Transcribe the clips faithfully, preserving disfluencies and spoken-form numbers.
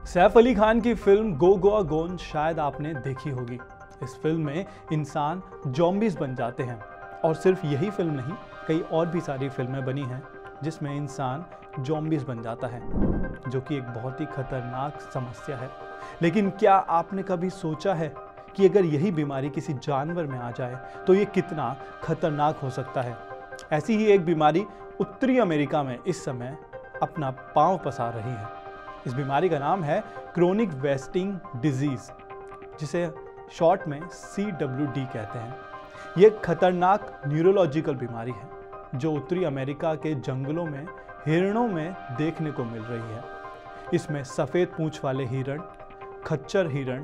सैफ अली खान की फिल्म गो गोआ गोन शायद आपने देखी होगी। इस फिल्म में इंसान ज़ॉम्बीज़ बन जाते हैं और सिर्फ यही फिल्म नहीं, कई और भी सारी फिल्में बनी हैं जिसमें इंसान ज़ॉम्बीज़ बन जाता है, जो कि एक बहुत ही खतरनाक समस्या है। लेकिन क्या आपने कभी सोचा है कि अगर यही बीमारी किसी जानवर में आ जाए तो ये कितना खतरनाक हो सकता है? ऐसी ही एक बीमारी उत्तरी अमेरिका में इस समय अपना पांव पसार रही है। इस बीमारी का नाम है क्रोनिक वेस्टिंग डिजीज़, जिसे शॉर्ट में सी डब्ल्यू डी कहते हैं। ये एक खतरनाक न्यूरोलॉजिकल बीमारी है जो उत्तरी अमेरिका के जंगलों में हिरणों में देखने को मिल रही है। इसमें सफ़ेद पूंछ वाले हिरण, खच्चर हिरण,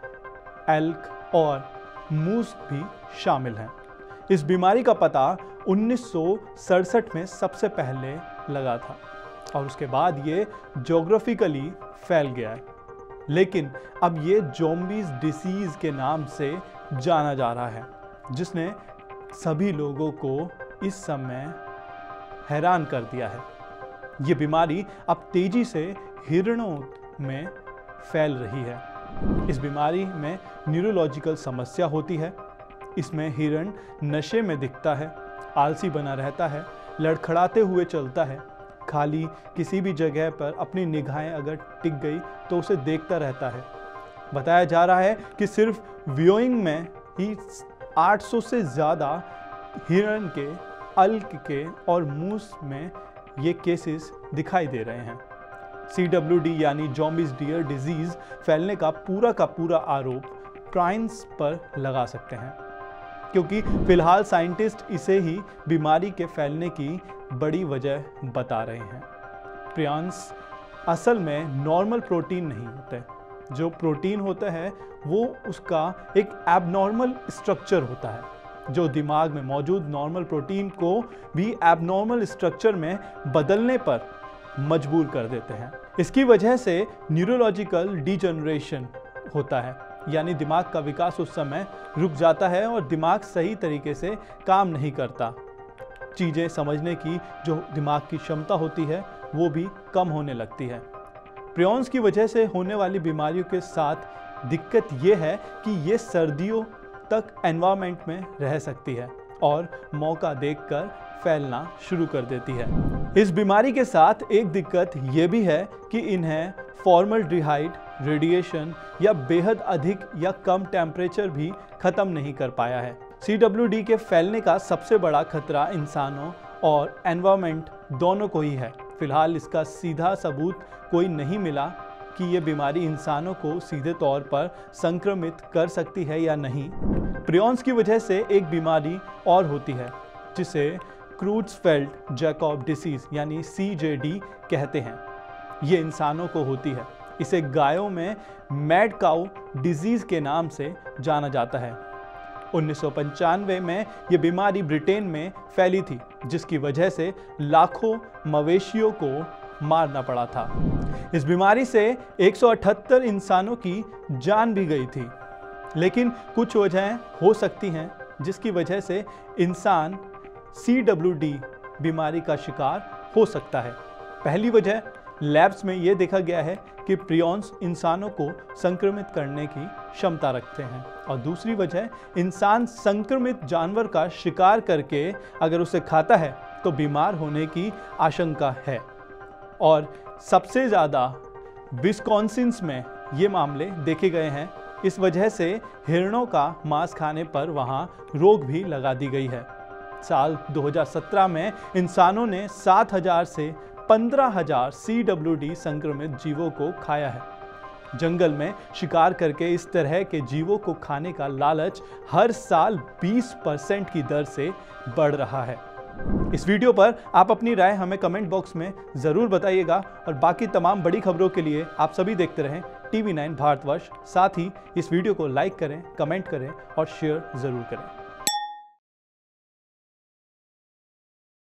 एल्क और मूस भी शामिल हैं। इस बीमारी का पता उन्नीस सौ सड़सठ में सबसे पहले लगा था और उसके बाद ये ज्योग्राफिकली फैल गया है, लेकिन अब ये ज़ॉम्बीज़ डिसीज़ के नाम से जाना जा रहा है, जिसने सभी लोगों को इस समय हैरान कर दिया है। ये बीमारी अब तेजी से हिरणों में फैल रही है। इस बीमारी में न्यूरोलॉजिकल समस्या होती है। इसमें हिरण नशे में दिखता है, आलसी बना रहता है, लड़खड़ाते हुए चलता है, खाली किसी भी जगह पर अपनी निगाहें अगर टिक गई तो उसे देखता रहता है। बताया जा रहा है कि सिर्फ व्यूइंग में ही आठ सौ से ज़्यादा हिरण के, अल्क के और मूस में ये केसेस दिखाई दे रहे हैं। सी डब्ल्यू डी यानी ज़ॉम्बीज़ डियर डिजीज़ फैलने का पूरा का पूरा आरोप प्राइन्स पर लगा सकते हैं, क्योंकि फिलहाल साइंटिस्ट इसे ही बीमारी के फैलने की बड़ी वजह बता रहे हैं। प्राइन्स असल में नॉर्मल प्रोटीन नहीं होते। जो प्रोटीन होता है वो उसका एक एबनॉर्मल स्ट्रक्चर होता है, जो दिमाग में मौजूद नॉर्मल प्रोटीन को भी एबनॉर्मल स्ट्रक्चर में बदलने पर मजबूर कर देते हैं। इसकी वजह से न्यूरोलॉजिकल डिजनरेशन होता है, यानी दिमाग का विकास उस समय रुक जाता है और दिमाग सही तरीके से काम नहीं करता। चीज़ें समझने की जो दिमाग की क्षमता होती है वो भी कम होने लगती है। प्रियॉन्स की वजह से होने वाली बीमारियों के साथ दिक्कत ये है कि ये सर्दियों तक एनवायरनमेंट में रह सकती है और मौका देखकर फैलना शुरू कर देती है। इस बीमारी के साथ एक दिक्कत ये भी है कि इन्हें फॉर्मल्डिहाइड, रेडिएशन या बेहद अधिक या कम टेम्परेचर भी ख़त्म नहीं कर पाया है। सी डब्ल्यू डी के फैलने का सबसे बड़ा खतरा इंसानों और एनवायरनमेंट दोनों को ही है। फिलहाल इसका सीधा सबूत कोई नहीं मिला कि ये बीमारी इंसानों को सीधे तौर पर संक्रमित कर सकती है या नहीं। प्रियॉन्स की वजह से एक बीमारी और होती है जिसे क्रूट्सफेल्ड जैकब डिसीज़ यानी सी जे डी कहते हैं। ये इंसानों को होती है। इसे गायों में मैड काउ डिजीज़ के नाम से जाना जाता है। उन्नीस सौ पंचानवे में ये बीमारी ब्रिटेन में फैली थी, जिसकी वजह से लाखों मवेशियों को मारना पड़ा था। इस बीमारी से एक सौ अठहत्तर इंसानों की जान भी गई थी, लेकिन कुछ वजहें हो सकती हैं जिसकी वजह से इंसान सी डब्ल्यू डी बीमारी का शिकार हो सकता है। पहली वजह, लैब्स में ये देखा गया है कि प्रियॉन्स इंसानों को संक्रमित करने की क्षमता रखते हैं, और दूसरी वजह, इंसान संक्रमित जानवर का शिकार करके अगर उसे खाता है तो बीमार होने की आशंका है। और सबसे ज़्यादा विस्कॉन्सिन में ये मामले देखे गए हैं। इस वजह से हिरणों का मांस खाने पर वहाँ रोक भी लगा दी गई है। साल दो हज़ार सत्रह में इंसानों ने सात हज़ार से पंद्रह हज़ार सी डब्ल्यू डी संक्रमित जीवों को खाया है। जंगल में शिकार करके इस तरह के जीवों को खाने का लालच हर साल बीस परसेंट की दर से बढ़ रहा है। इस वीडियो पर आप अपनी राय हमें कमेंट बॉक्स में ज़रूर बताइएगा, और बाकी तमाम बड़ी खबरों के लिए आप सभी देखते रहें टीवी नाइन भारतवर्ष। साथ ही इस वीडियो को लाइक करें, कमेंट करें और शेयर ज़रूर करें।